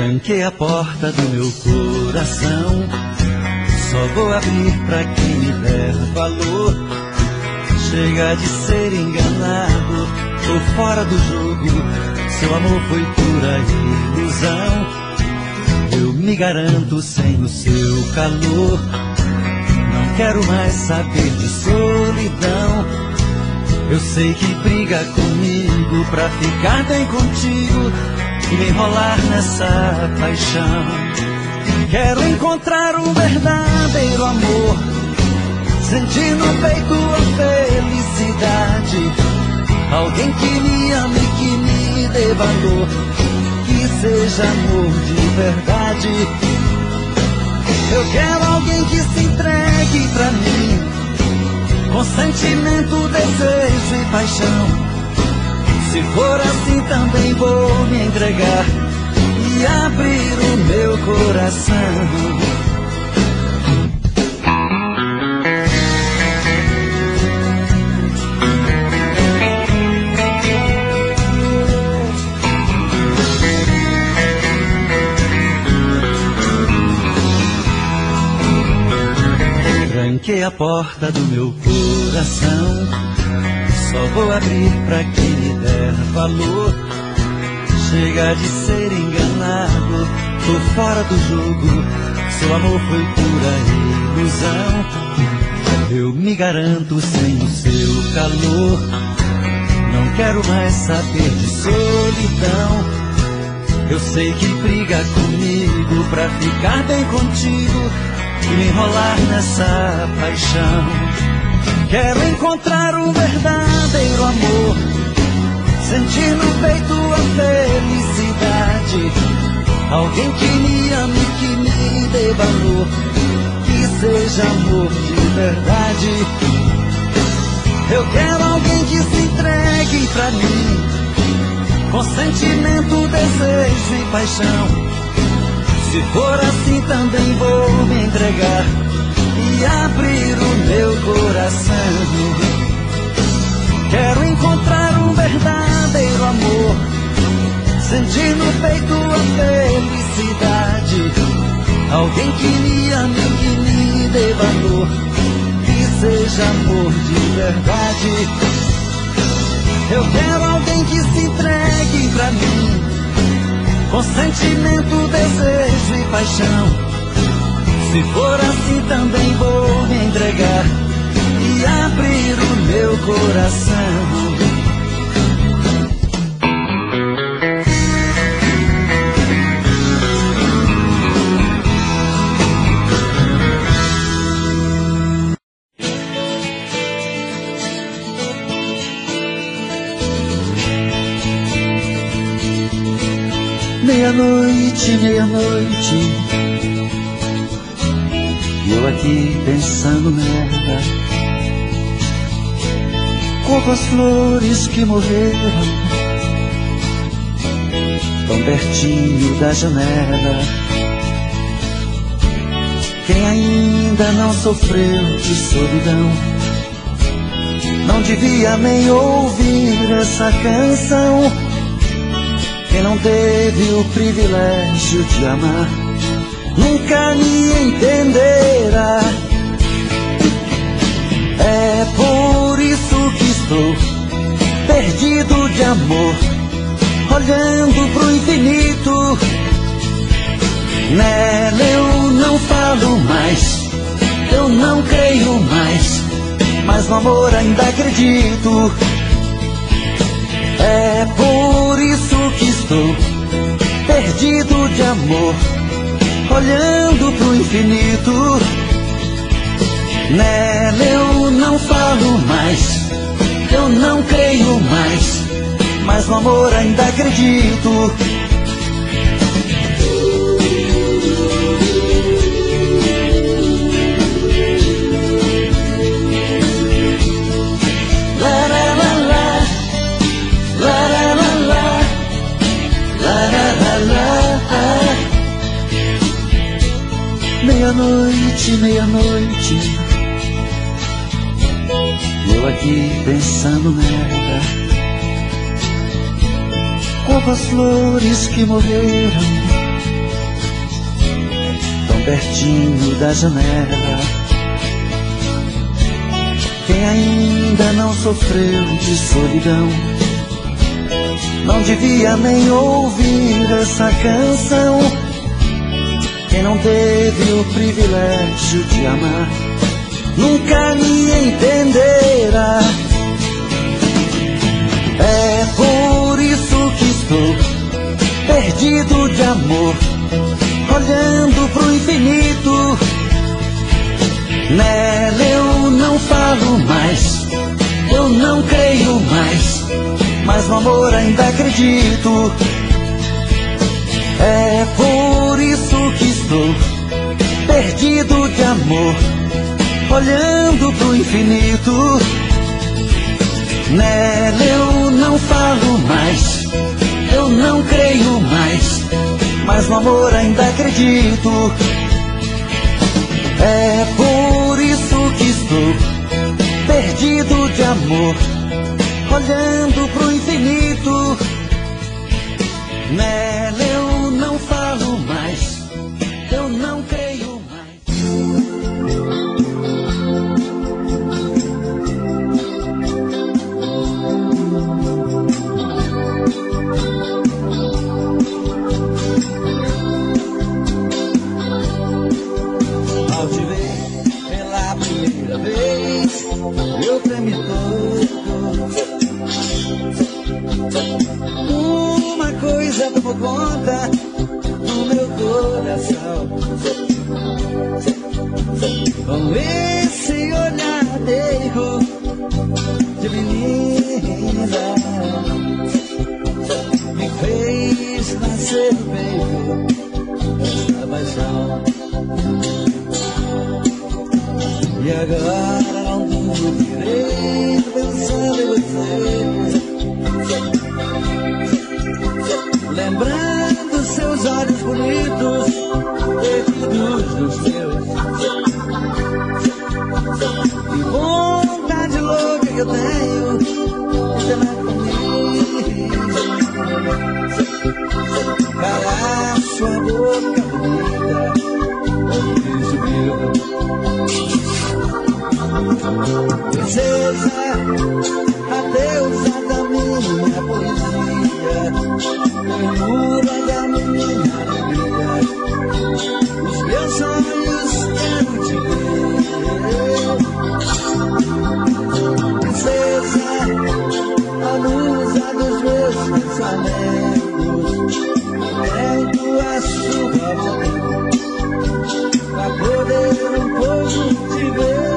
Tranquei a porta do meu coração, só vou abrir pra quem me der valor. Chega de ser enganado, tô fora do jogo, seu amor foi pura ilusão. Eu me garanto sem o seu calor, não quero mais saber de solidão. Eu sei que briga comigo pra ficar bem contigo e me enrolar nessa paixão. Quero encontrar um verdadeiro amor, sentir no peito a felicidade. Alguém que me ame, que me dê valor, que seja amor de verdade. Eu quero alguém que se entregue pra mim, com sentimento, desejo e paixão. Se for assim também vou me entregar e abrir o meu coração. Tranquei a porta do meu coração, só vou abrir pra quem me der valor. Chega de ser enganado, tô fora do jogo, seu amor foi pura ilusão. Eu me garanto sem o seu calor, não quero mais saber de solidão. Eu sei que briga comigo pra ficar bem contigo e me enrolar nessa paixão. Quero encontrar um verdadeiro amor, sentir no peito a felicidade. Alguém que me ame, que me dê valor, que seja amor de verdade. Eu quero alguém que se entregue pra mim, com sentimento, desejo e paixão. Se for assim também vou me entregar e abrir o meu coração. Quero encontrar um verdadeiro amor, sentir no peito a felicidade. Alguém que me ame, que me dê valor, que seja amor de verdade. Eu quero alguém que se entregue pra mim, com sentimento, desejo e paixão. Se for assim também vou me entregar e abrir o meu coração. Meia-noite, meia-noite, eu aqui pensando nela, como as flores que morreram tão pertinho da janela. Quem ainda não sofreu de solidão não devia nem ouvir essa canção. Quem não teve o privilégio de amar nunca me entenderá. É por isso que estou perdido de amor, olhando pro infinito. Nela eu não falo mais, eu não creio mais, mas no amor ainda acredito. É por isso que estou perdido de amor, olhando pro infinito. Nela eu não falo mais, eu não creio mais, mas no amor ainda acredito. Meia-noite, meia-noite, eu aqui pensando nela, como as flores que morreram pertinho da janela. Quem ainda não sofreu de solidão não devia nem ouvir essa canção. Quem não teve o privilégio de amar nunca me entenderá. É por isso que estou perdido de amor, olhando pro infinito. Nela eu não falo mais, eu não creio mais, mas no amor ainda acredito. É por isso que estou perdido de amor, olhando pro infinito. Nela eu não falo mais, eu não creio mais, mas no amor ainda acredito. É por isso que estou perdido de amor, olhando pro infinito. Nela eu não falo mais, eu não creio mais. Ao te ver pela primeira vez, eu tremi todo. Uma coisa tomou conta do meu coração. Com esse olhar meigo de menina, me fez nascer no peito esta paixão. E agora não durmo direito pensando em você, lembrando seus olhos bonitos, perdidos nos meus. E vontade louca que eu tenho de cenar comigo, calar sua boca bonita, um beijo meu. Princesa, a deusa da minha poesia, ternura da minha alegria, os meus sonhos quero te ver. Princesa, a musa dos meus pensamentos, em tua chuva pra poder um pouco te ver.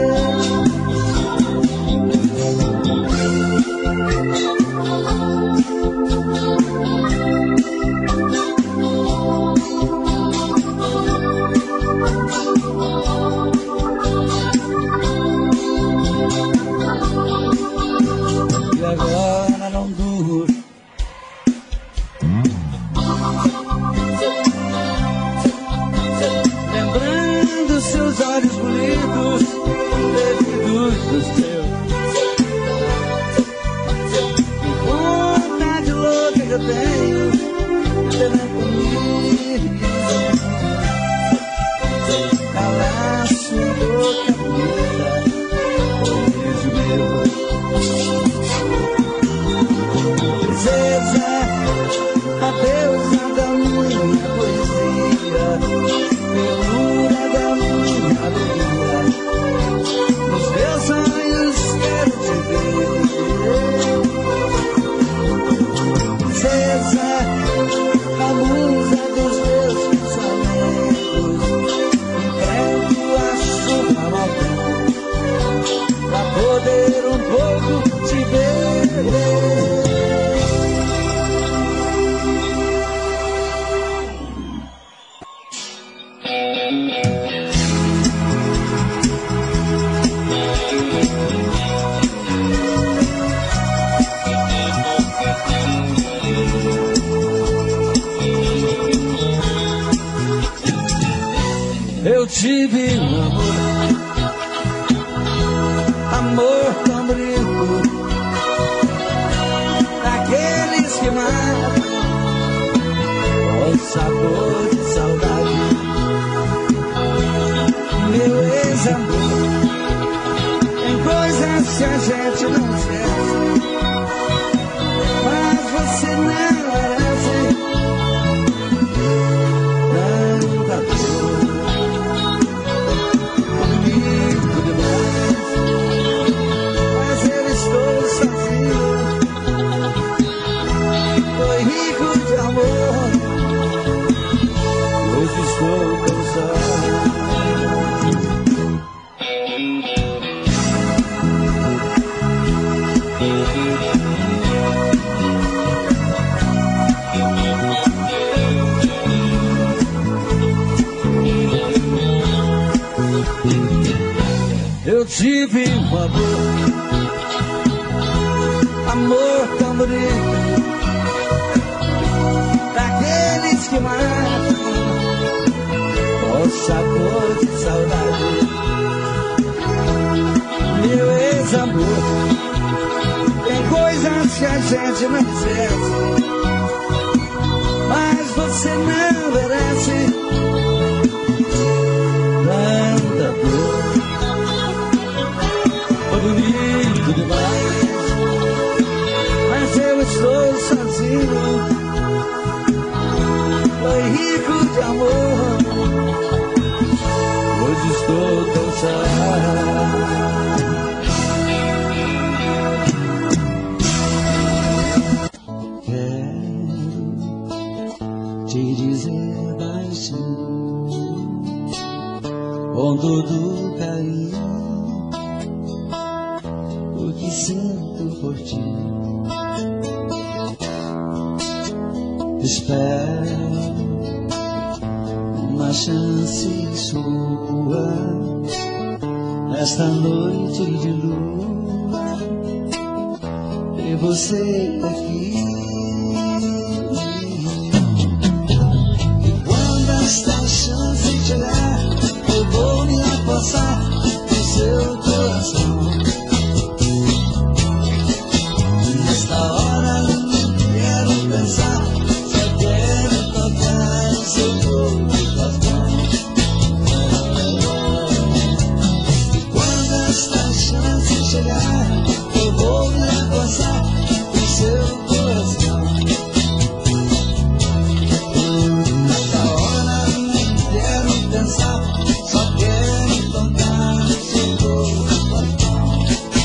E agora não durmo, lembrando seus olhos bonitos, perdidos dos teus. Que vontade louca que eu tenho de ter comigo, calar sua boca bonita, um beijo meu. Princesa, a deusa da minha poesia, ternura da minha alegria, nos meus sonhos quero te ver. Princesa, a musa dos meus pensamentos, entrego a chuva malvada pra poder um pouco te ver. Eu tive um amor tão bonito, daqueles que matam com sabor de saudade. não esquece. Mas você não merece tanta dor. Bonito demais, mas eu estou sozinho. Foi rico de amor, hoje estou cansado. Eu tive um amor tão bonito, daqueles que matam, nossa cor de saudade. Meu ex-amor, tem coisas que a gente não esquece, mas você não merece tanta dor. Bonito demais, mas eu estou sozinho. Foi rico de amor, hoje estou cansado. Quero te dizer baixinho, com todo carinho, o que sinto por ti. Espero uma chance sua nesta noite de lua, e você aqui. E quando esta chance chegar, eu vou me apossar do seu coração. Nesta hora não quero pensar, só quero tocar o seu corpo com as mãos. E quando esta chance chegar, eu vou me apossar do seu coração. Nesta hora não quero pensar, só quero tocar o seu corpo com as mãos.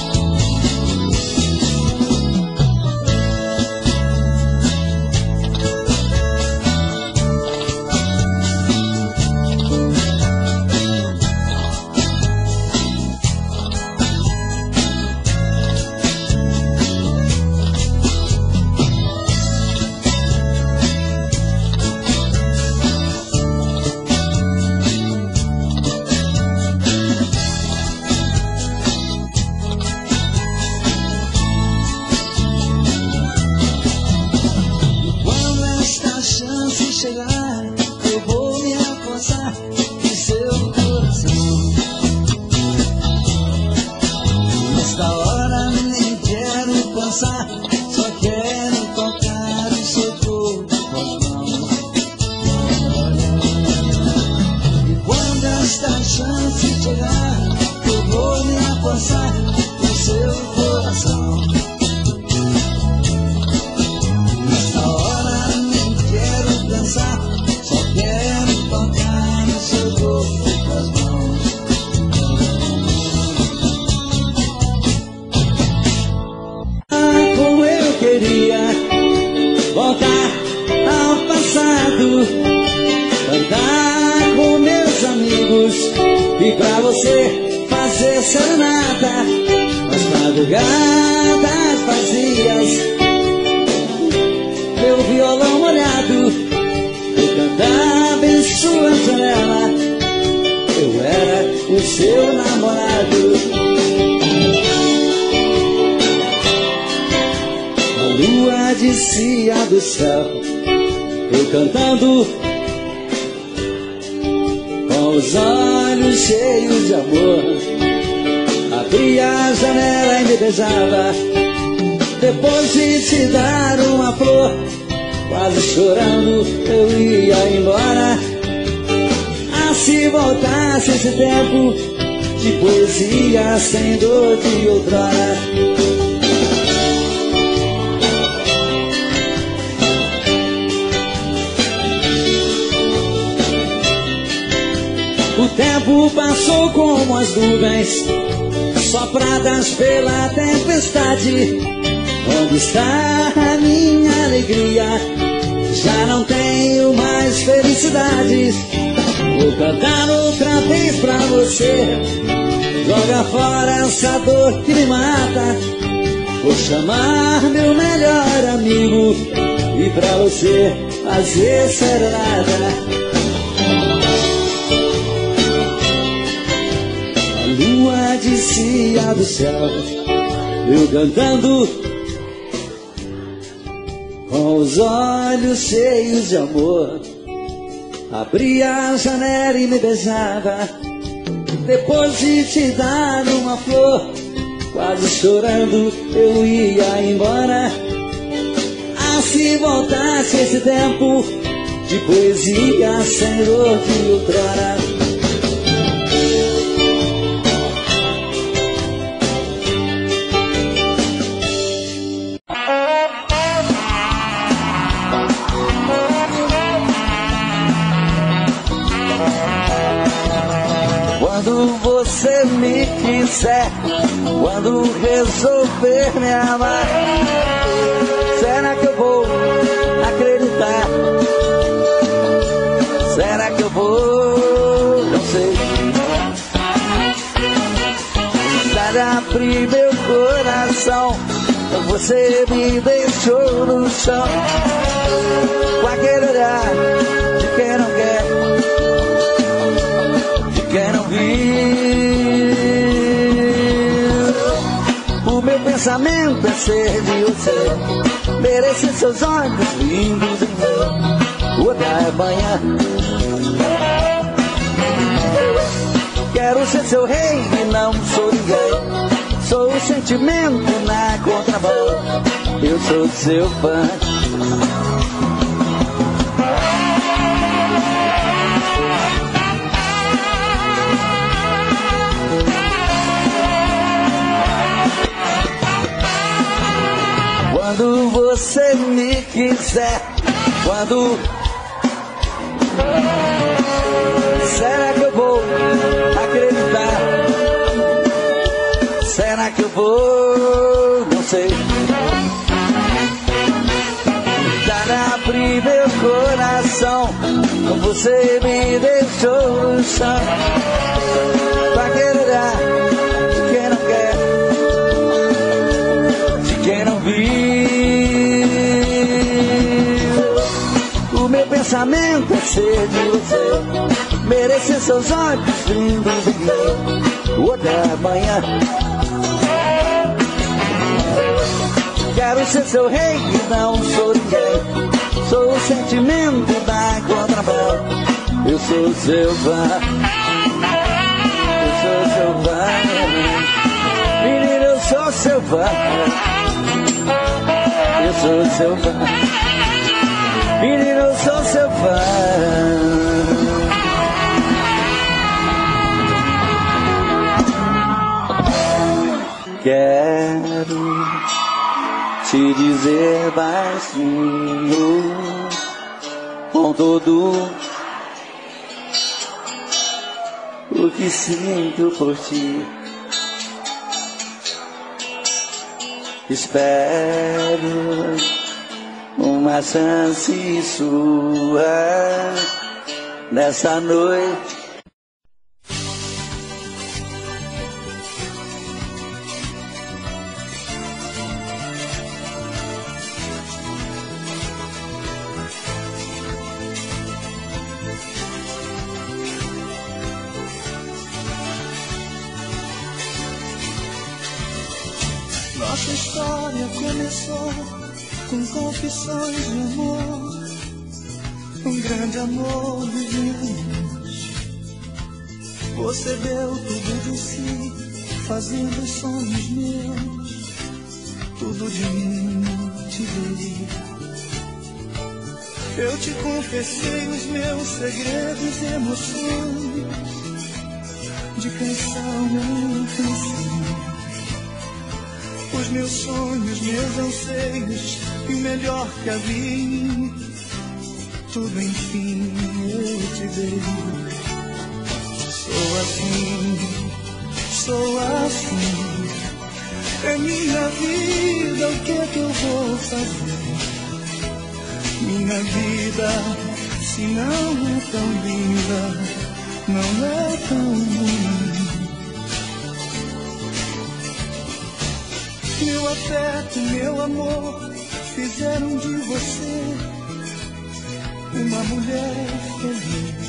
Quando esta chance chegar, eu vou me apossar do seu coração. Nesta hora nem quero pensar, só quero tocar o seu corpo com as mãos. E quando esta chance chegar, eu vou me apossar do seu coração. Nesta hora nem quero pensar, só quero tocar no seu corpo com as mãos. Como eu queria voltar ao passado, cantar com meus amigos e pra você fazer serenata nas madrugadas vazias. Meu violão molhado, eu cantava em sua janela, eu era o seu namorado. A lua descia do céu, eu cantando, com os olhos cheios de amor. Abria a janela e me beijava, depois de te dar uma flor. Quase chorando eu ia embora. Ah, se voltasse esse tempo de poesia sem dor de outrora. O tempo passou como as nuvens sopradas pela tempestade. Onde está a minha alegria? Já não tenho mais felicidade. Vou cantar outra vez pra você. Joga fora essa dor que me mata. Vou chamar meu melhor amigo e pra você fazer serenata. A lua descia do céu, eu cantando com os olhos cheios de amor. Abria a janela e me beijava, depois de te dar uma flor. Quase chorando eu ia embora. Ah, se voltasse esse tempo de poesia sem dor de outrora. Quando você me quiser, quando resolver me amar, será que eu vou acreditar? Será que eu vou? Não sei. Sabe, abrir meu coração, você me deixou no chão, com aquele olhar de quem não quer, quem não viu. O meu pensamento é ser de você, merecer seus olhos lindos em mim. Outra manhã quero ser seu rei e não sou ninguém. Sou o sentimento na contramão, eu sou seu fã. Quando você me quiser, quando será que eu vou acreditar? Será que eu vou? Não sei. Para abrir meu coração, você me deixou no chão, pra querer olhar de quem não quer, de quem não viu. O meu pensamento é ser de você, merecer seus olhos lindos em mim. Outra manhã quero ser seu rei e não sou ninguém. Sou o sentimento da contramão, eu sou seu fã. Eu sou seu fã. Menino, eu sou seu fã. Eu sou seu fã. Menino, eu sou seu fã. Quero te dizer baixinho, com todo o que sinto por ti. Espero uma chance sua nessa noite. Nossa história começou com confissões de amor, um grande amor vivemos. Você deu tudo de si, fazendo os sonhos meus, tudo de mim te dei. Eu te confessei os meus segredos e emoções, de canção em canção. Os meus sonhos, meus anseios, e melhor que havia, tudo enfim eu te dei. Sou assim, é minha vida, o que é que eu vou fazer? Minha vida, se não é tão linda, não é tão ruim. Meu afeto, meu amor, fizeram de você uma mulher feliz.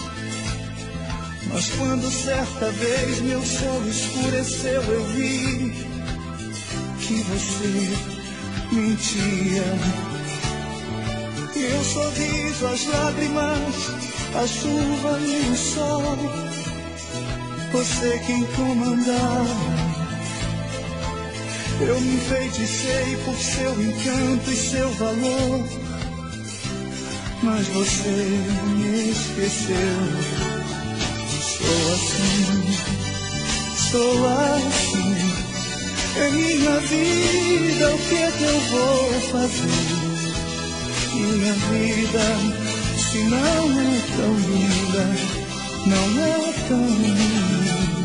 Mas quando certa vez meu céu escureceu, eu vi que você mentia. Meu sorriso, as lágrimas, a chuva e o sol, você quem comandava. Eu me enfeiticei por seu encanto e seu valor, mas você me esqueceu. Sou assim, é minha vida, o que é que eu vou fazer? Minha vida, se não é tão linda, não é tão linda.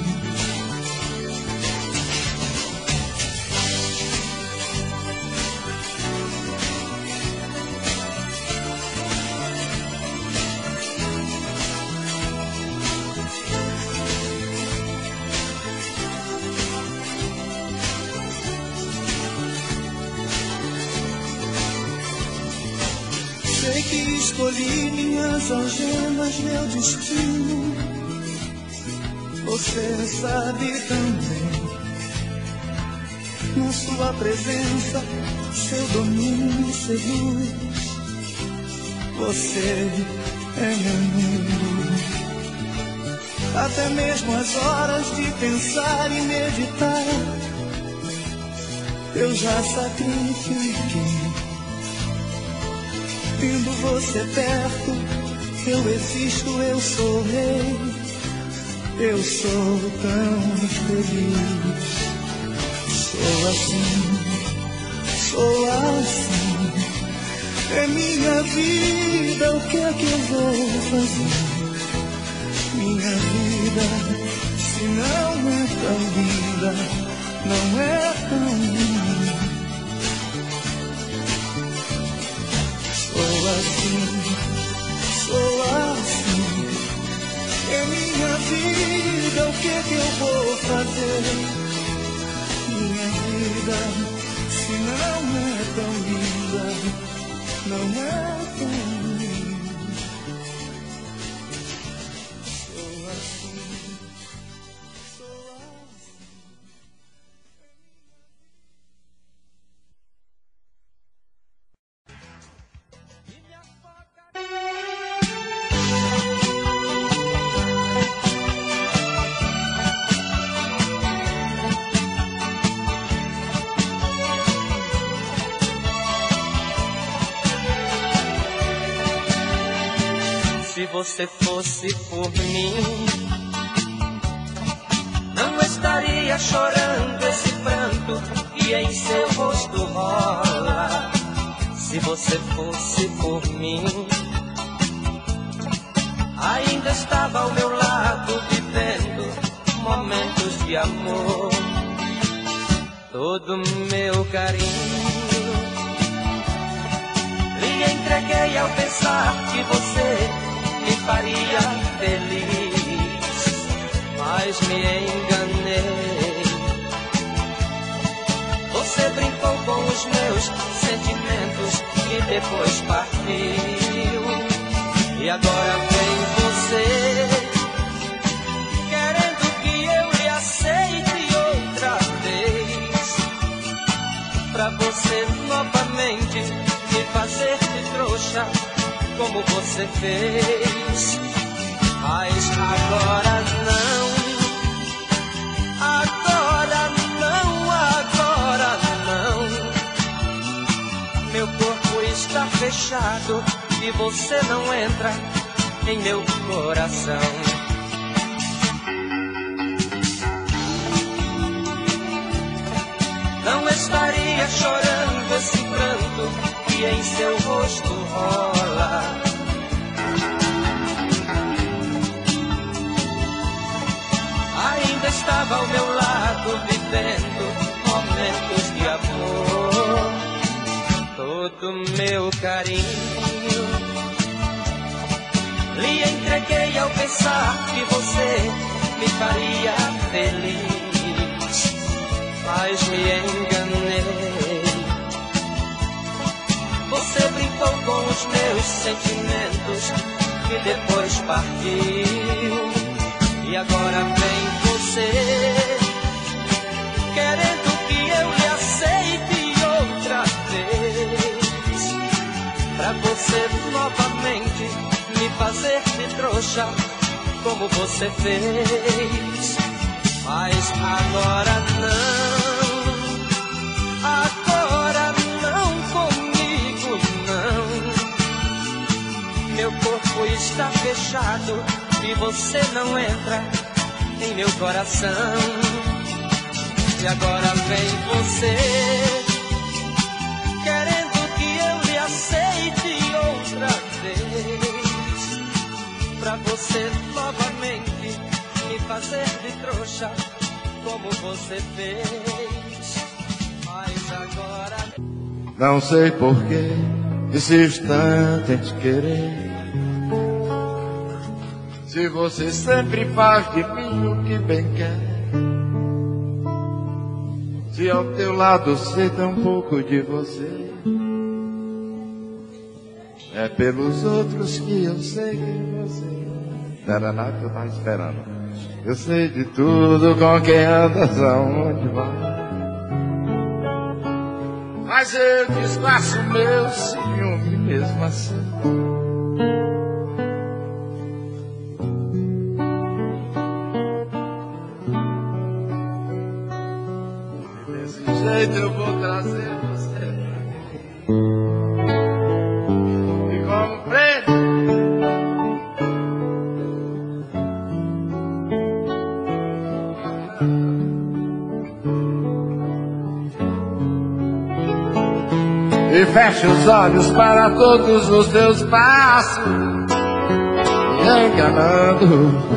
Sei que escolhi minhas algemas, meu destino. Você sabe também. Na sua presença, seu domínio me seduz. Você é meu mundo. Até mesmo as horas de pensar e meditar, eu já sacrifiquei. Tendo você perto, eu existo, eu sou rei. Eu sou tão feliz. Sou assim, é minha vida, o que é que eu vou fazer? Minha vida, se não é tão linda, não é tão linda. Sou assim, é minha vida, o que é que eu vou fazer? Minha vida, se não é tão linda, não é tão linda. Sou assim. Se você fosse por mim, não estaria chorando esse pranto que em seu rosto rola. Se você fosse por mim, ainda estava ao meu lado vivendo momentos de amor. Todo meu carinho lhe entreguei ao pensar que você me faria feliz, mas me enganei. Você brincou com os meus sentimentos e depois partiu. E agora vem você, querendo que eu lhe aceite outra vez, pra você novamente me fazer de trouxa como você fez. Mas agora não, agora não, agora não. Meu corpo está fechado e você não entra em meu coração. Não estaria chorando esse pranto que em seu rosto rola. todo meu carinho. Lhe entreguei ao pensar que você me faria feliz, mas me enganei. Você brincou com os meus sentimentos e depois partiu. E agora vem você, querendo que eu lhe aceite outra vez, pra você novamente me fazer de trouxa, como você fez. Mas agora não comigo não. Meu corpo está fechado e você não entra em meu coração. E agora vem você, querendo que eu lhe aceite outra vez, pra você novamente me fazer de trouxa, como você fez. Mas agora não sei porquê insisto tanto em te querer, se você sempre faz de mim o que bem quer. Se ao teu lado sei tão pouco de você, é pelos outros que eu sei que você não era nada que eu tava esperando. Eu sei de tudo, com quem andas, aonde vai, mas eu disfarço meu ciúme mesmo assim. Eu vou trazer você e como prende e fecha os olhos para todos os teus passos, me enganando.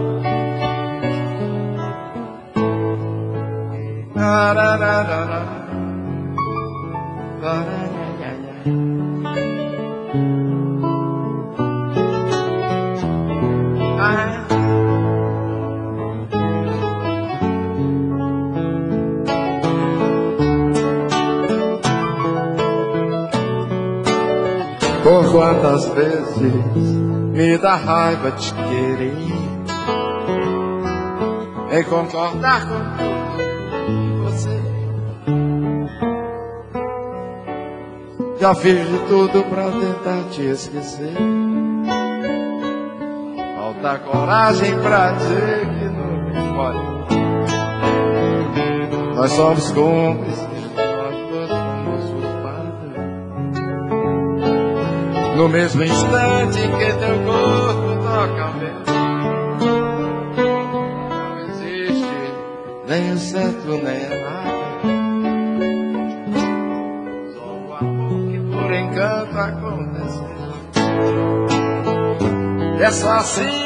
Por quantas vezes me dá raiva te querer, em concordar com você. Já fiz de tudo pra tentar te esquecer, falta coragem pra dizer que não me escolhe. Nós somos cúmplices, nós dois somos culpados. No mesmo instante que teu corpo toca o meu, não existe nem o certo nem errado. Só o amor que por encanto aconteceu. É só assim.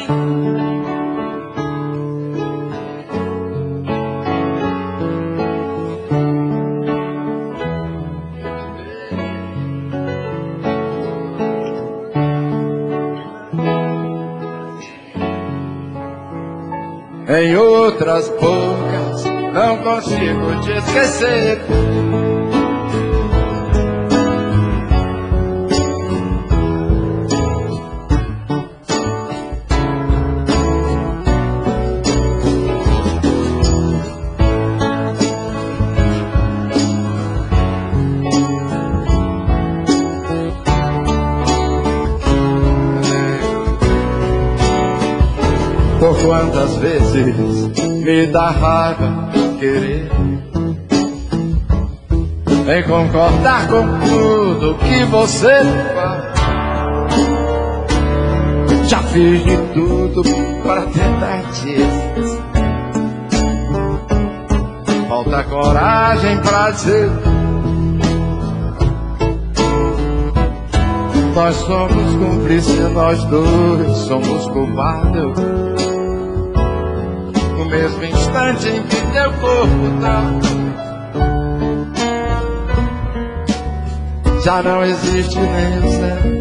Em outras bocas não consigo te esquecer. Por quantas vezes me dá raiva querer, em concordar com tudo que você faz. Já fiz de tudo para tentar te esquecer, falta coragem pra dizer. Nós somos cúmplices, nós dois somos culpados. No mesmo instante em que teu corpo tá, já não existe nem o céu.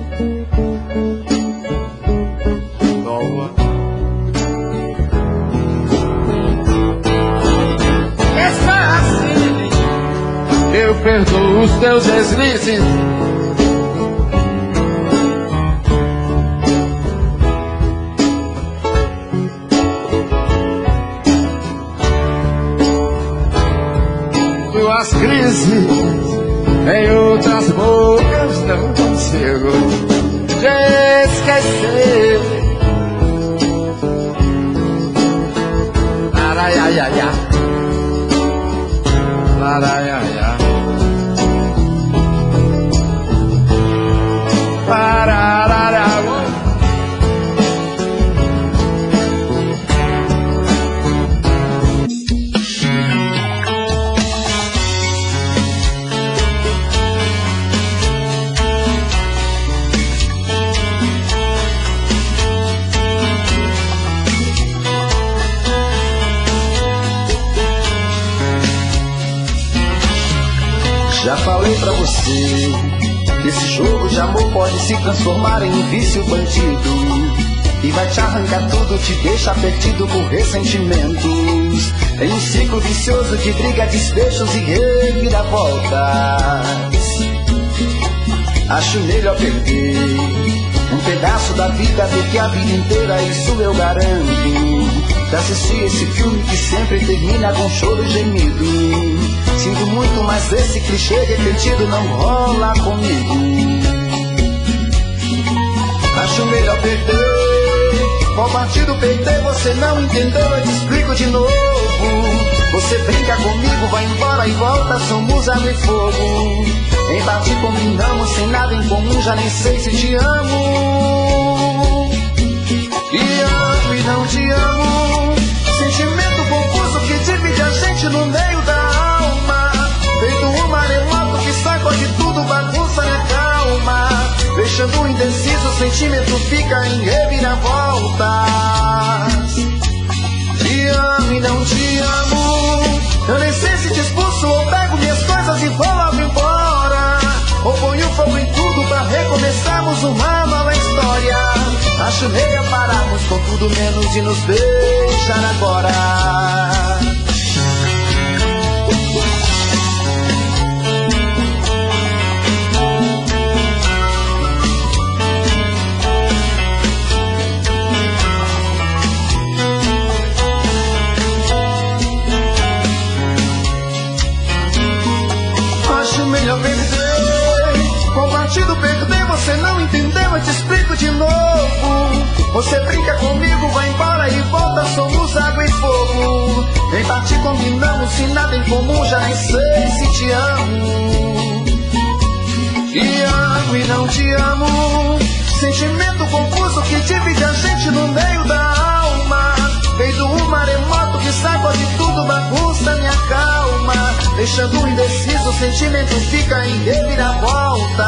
Eu perdoo os teus deslizes. Tuas crises em outras bocas não consigo te esquecer. Araiaiaia, araiaiaia. Já falei pra você que esse jogo de amor pode se transformar em um vício bandido e vai te arrancar tudo, te deixa perdido por ressentimentos, em um ciclo vicioso de briga, desfechos e reviravoltas. Acho melhor perder um pedaço da vida do que a vida inteira, isso eu garanto. De assistir esse filme que sempre termina com choro e gemido. Sinto muito, mas esse clichê repetido não rola comigo. Acho melhor perder. Qual partido perder? Você não entendeu, eu te explico de novo. Você brinca comigo, vai embora e volta, somos água e fogo. Em parte combinamos, sem nada em comum, já nem sei se te amo. E amo e não te amo. Sentimento confuso que divide a gente no meio da alma. Feito um maremoto que sacode tudo, bagunça minha calma. Deixando indeciso, o sentimento fica em reviravoltas. Te amo e não te amo. Eu nem sei se te expulso ou pego minhas coisas e vou logo embora. Ou ponho fogo em tudo pra recomeçarmos uma nova história. Acho melhor pararmos com tudo menos de nos deixar agora. Acho melhor perder. Com partido perder, você não entendeu, eu te explico de novo. Você brinca comigo, vai embora e volta, somos água e fogo. Em parte combinamos, se nada em comum, já nem sei se te amo. Te amo e não te amo. Sentimento confuso que divide a gente no meio da alma. Feito um maremoto que sacode tudo, bagunça minha calma. Deixando indeciso, o sentimento fica em reviravolta.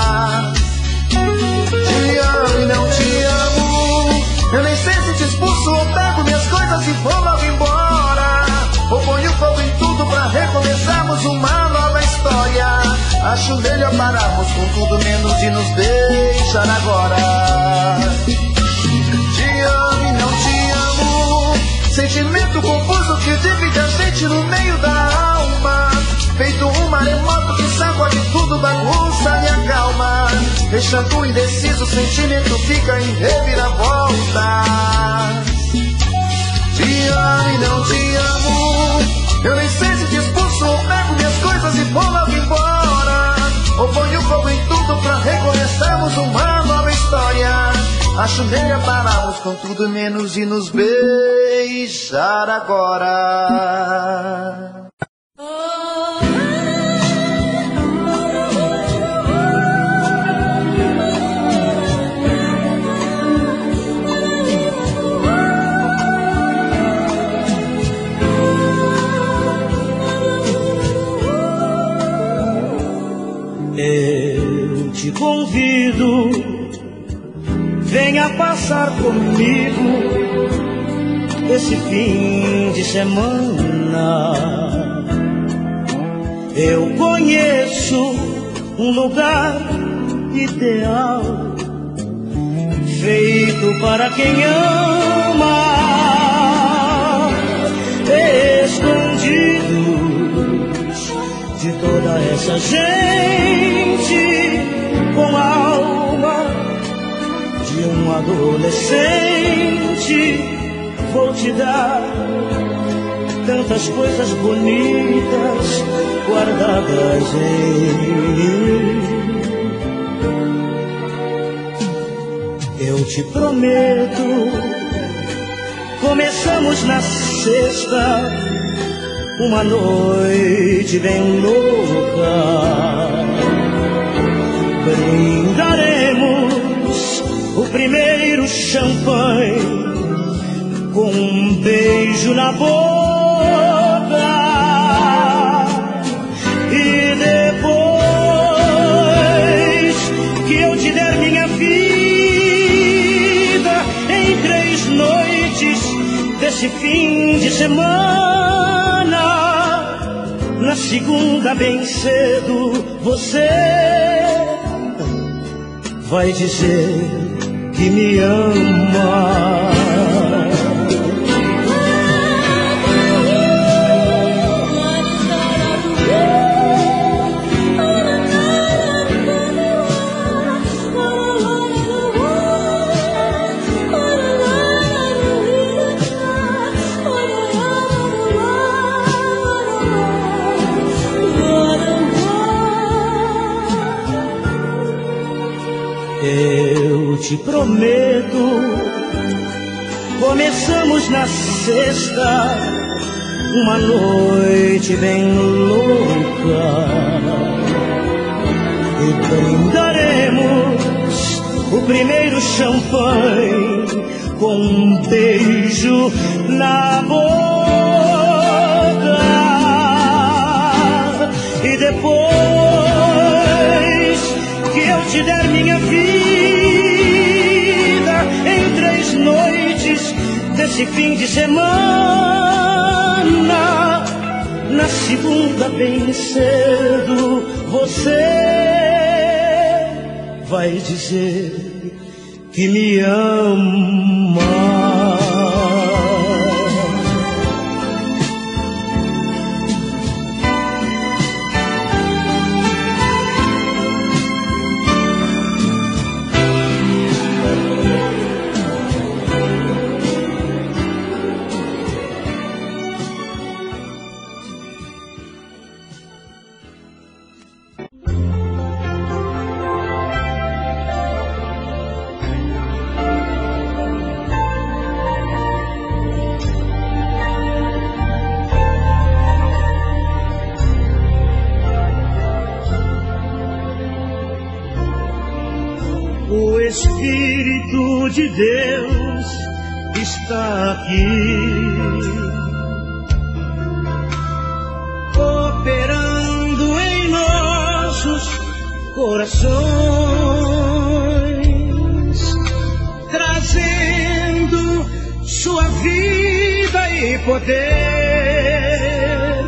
Te amo e não te amo. Eu nem sei se te expulso ou pego minhas coisas e vou logo embora. Ou ponho fogo em tudo pra recomeçarmos uma nova história. Acho melhor pararmos com tudo menos de nos deixar agora. Te amo e não te amo. Sentimento confuso que divide a gente no meio da alma. Feito um maremoto que sacode tudo, bagunça minha calma. Deixando indeciso, o sentimento fica em reviravolta. Te amo e não te amo. Eu nem sei se te expulso ou pego minhas coisas e vou logo embora. Ou ponho fogo em tudo pra recomeçarmos uma nova história. Acho melhor pararmos com tudo menos de nos beijar agora. Eu te convido, venha passar comigo esse fim de semana. Eu conheço um lugar ideal, feito para quem ama, escondidos de toda essa gente, com a alma de um adolescente. Vou te dar tantas coisas bonitas guardadas em mim. Eu te prometo, começamos na sexta, uma noite bem louca. Brindaremos o primeiro champanhe com um beijo na boca. E depois que eu te der minha vida, em 3 noites desse fim de semana, na segunda bem cedo você vai dizer que me ama. Eu te prometo, começamos na sexta, uma noite bem louca. E brindaremos o primeiro champanhe com um beijo na boca. E depois que eu te der minha vida, em 3 noites desse fim de semana, na segunda bem cedo você vai dizer que me ama. O Espírito de Deus está aqui, operando em nossos corações, trazendo sua vida e poder,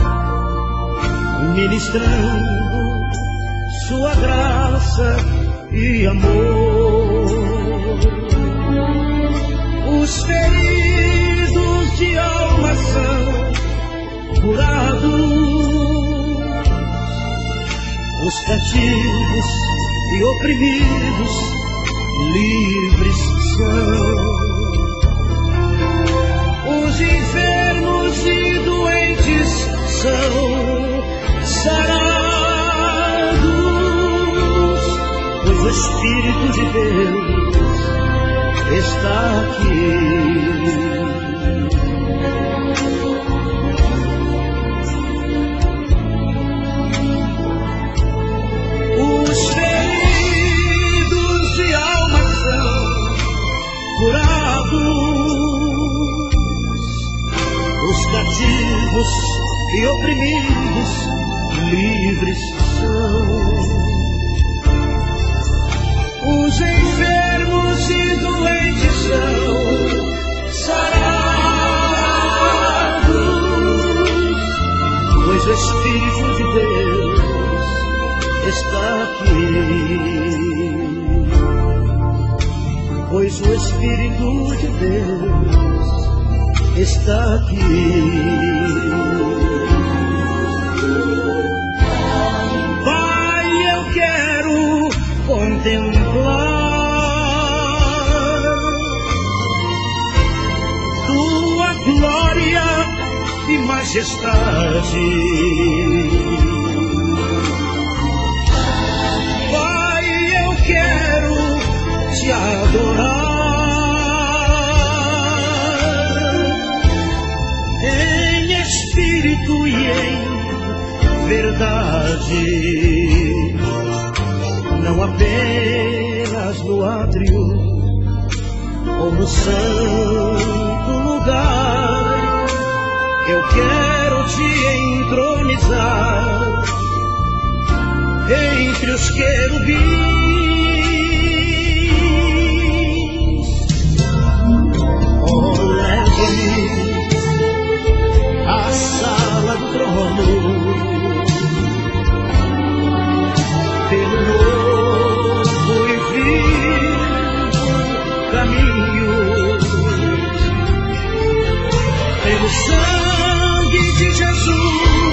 ministrando sua graça e amor. Os feridos de alma são curados, os cativos e oprimidos livres são, os enfermos e doentes são sarados, pois o Espírito de Deus está aqui. Os feridos de alma são curados, os cativos e oprimidos livres são, os enfermos e doentes são sarados, pois o Espírito de Deus está o Espírito de Deus está aqui. Pai, eu quero contemplar tua glória e majestade. Pai, eu quero te adorar em espírito e em verdade, não apenas no átrio ou no santo lugar. Eu quero te entronizar entre os querubins. Oh, leve-me à sala do trono, pelo novo e vivo caminho, pelo sangue de Jesus.